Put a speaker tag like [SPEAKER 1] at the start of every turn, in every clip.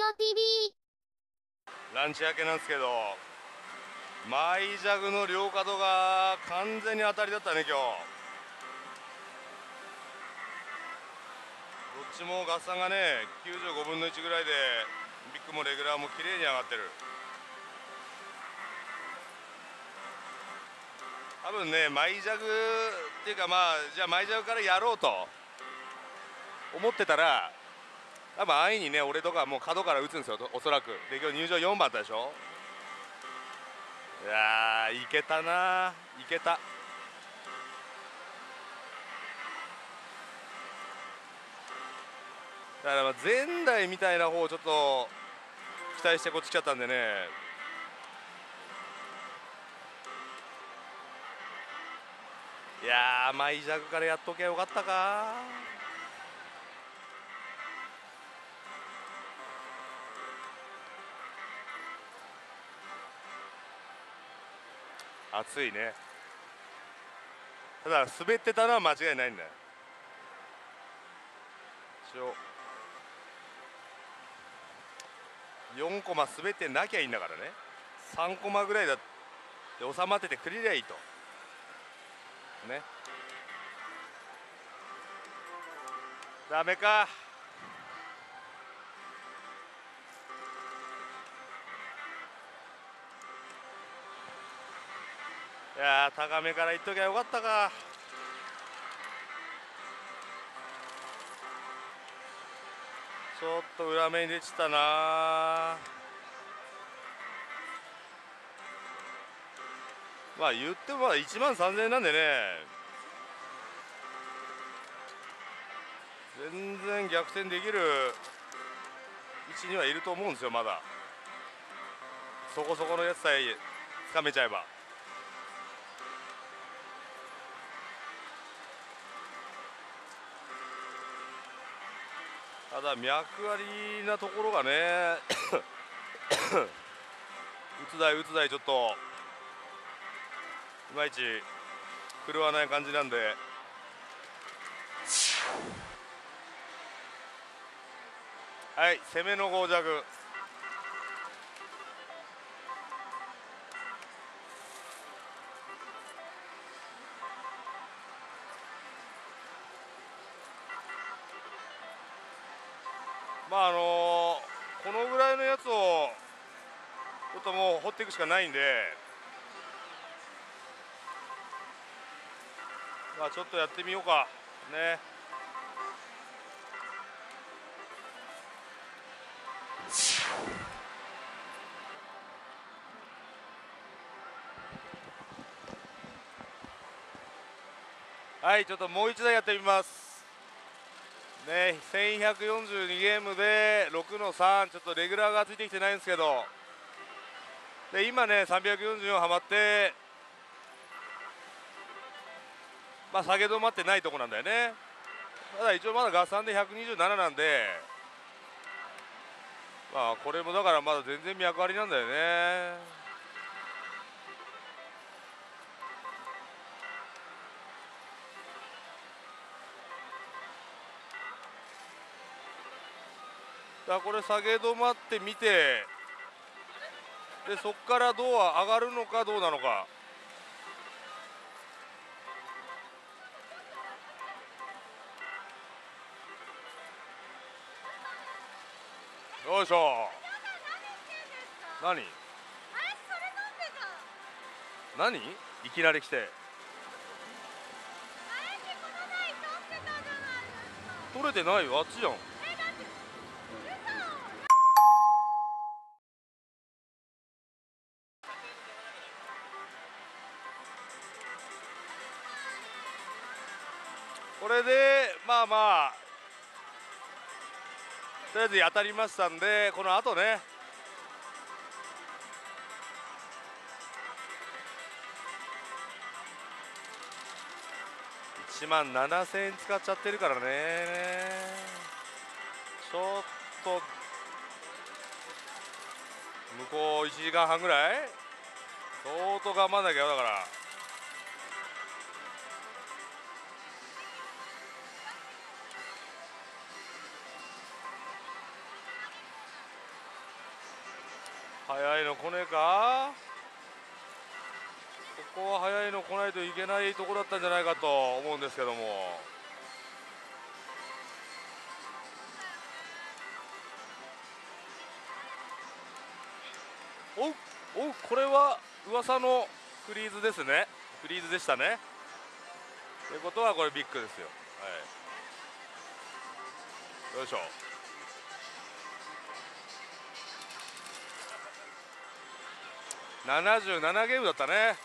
[SPEAKER 1] オ TV。
[SPEAKER 2] ランチ明けなんですけど、マイジャグの両角が完全に当たりだったね今日。どっちも合算がね95分の1ぐらいで、ビッグもレギュラーも綺麗に上がってる。多分ねマイジャグっていうか、じゃあマイジャグからやろうと思ってたら、多分安易にね俺とかもう角から打つんですよ、おそらく。で今日入場4番だったでしょ。いやーいけたな、いけた。だから前代みたいな方をちょっと期待してこっち来ちゃったんでね。いやーマイジャグからやっとけばよかったか。暑いね。ただ滑ってたのは間違いないんだよ。一応4コマ滑ってなきゃいいんだからね。3コマぐらいだって収まっててくれりゃいいとね。ダメか。いやー高めからいっときゃよかったか。ちょっと裏目に出ちったな。まあ言っても1万3000円なんでね、全然逆転できる位置にはいると思うんですよ。まだそこそこのやつさえつかめちゃえば。ただ脈ありなところがね打つ台打つ台ちょっといまいち振るわない感じなんで、はい攻めの5弱。このぐらいのやつをちょっともう掘っていくしかないんで、ちょっとやってみようかね。はいちょっともう一台やってみますね。1142ゲームで6の3、ちょっとレギュラーがついてきてないんですけど、で今ね344ハマって、下げ止まってないとこなんだよね。ただ一応まだ合算で127なんで、これもだからまだ全然脈ありなんだよね。だからこれ下げ止まってみて、でそこからどう上がるのかどうなのか。よいしょ。何何いきなり来て。取れてないよ、あっちじゃん。これでとりあえず当たりましたんで、この後ね1万7000円使っちゃってるからね。ちょっと向こう1時間半ぐらい相当頑張んなきゃよ。だから早いの来ねえか。ここは早いの来ないといけないところだったんじゃないかと思うんですけども。おうおう、これは噂のフリーズですね。フリーズでしたね。ということはこれビッグですよ。はい、よいしょ。77ゲームだったね。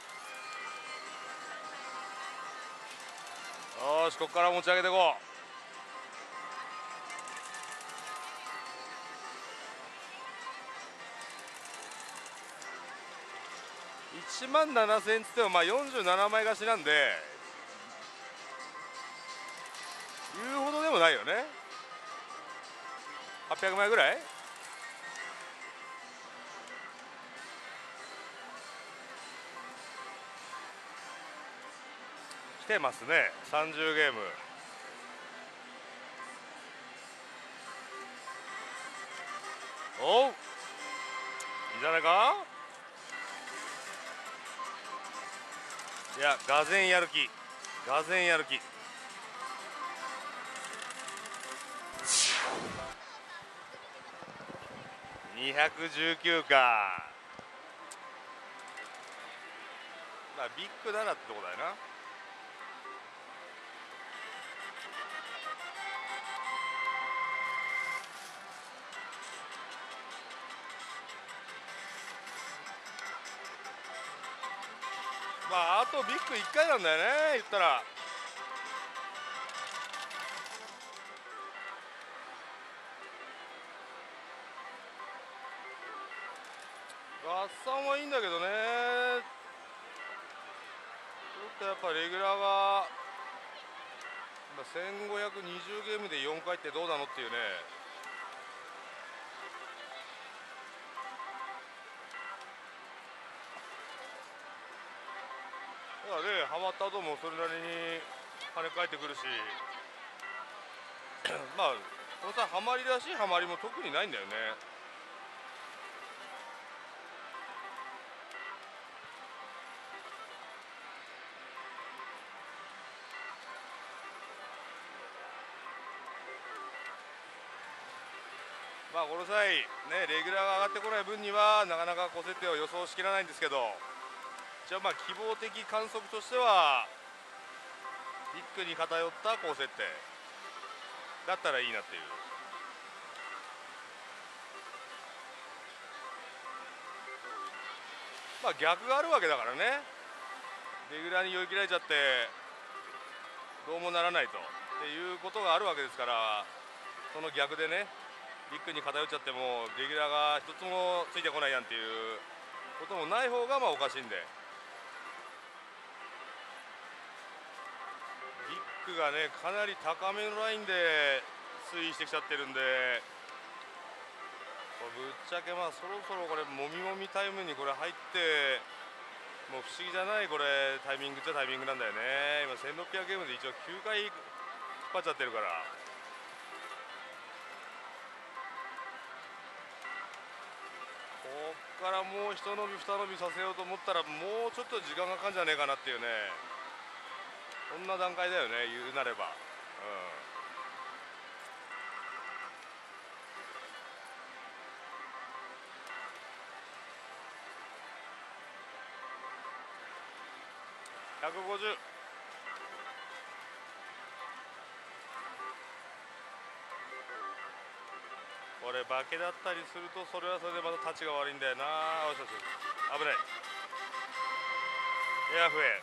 [SPEAKER 2] よし、ここから持ち上げていこう。1万7000つってもまあ47枚貸しなんで言うほどでもないよね。800枚ぐらい来てますね。30ゲーム。おう、いいじゃないか。いや、がぜんやる気、がぜんやる気。219か。まあビッグだなってとこだよな。まああとビッグ1回なんだよね、言ったら。合算はいいんだけどね。ちょっとやっぱレギュラーが1520ゲームで4回ってどうなのっていうね。だからね、ハマった後もそれなりに跳ね返ってくるしまあこのさ、ハマりらしいハマりも特にないんだよね。まあこの際ね、レギュラーが上がってこない分にはなかなか高設定を予想しきらないんですけど、じゃあまあ希望的観測としてはビッグに偏った高設定だったらいいなっていう。まあ逆があるわけだからね。レギュラーに酔い切られちゃってどうもならないとっていうことがあるわけですから、その逆でね、ビッグに偏っちゃってもレギュラーが一つもついてこないやんっていうこともない方がまあおかしいんで、ビッグがねかなり高めのラインで推移してきちゃってるんで、ぶっちゃけまあそろそろこれもみもみタイムにこれ入ってもう不思議じゃない。これタイミングっちゃタイミングなんだよね。今1600ゲームで一応9回引っ張っちゃってるから。こっからもう一伸び二伸びさせようと思ったらもうちょっと時間がかかんじゃねえかなっていうね、そんな段階だよね、言うなれば。150。これ化けだったりするとそれはそれでまた立ちが悪いんだよな。よしよし、危ない。エアフェイ。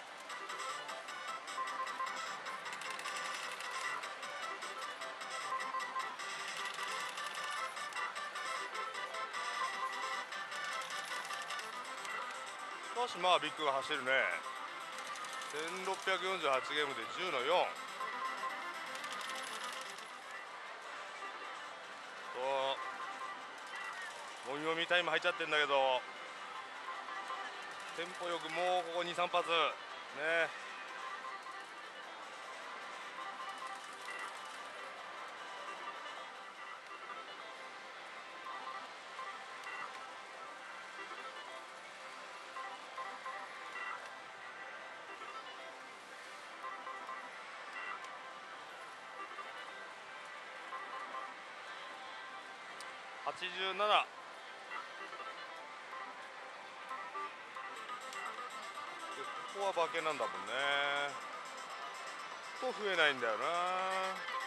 [SPEAKER 2] しかしまあビッグが走るね。1648ゲームで10の4と、もみもみタイム入っちゃってんだけど、テンポよくもうここ23発ね。 87。ここは馬券なんだもんね。と増えないんだよな。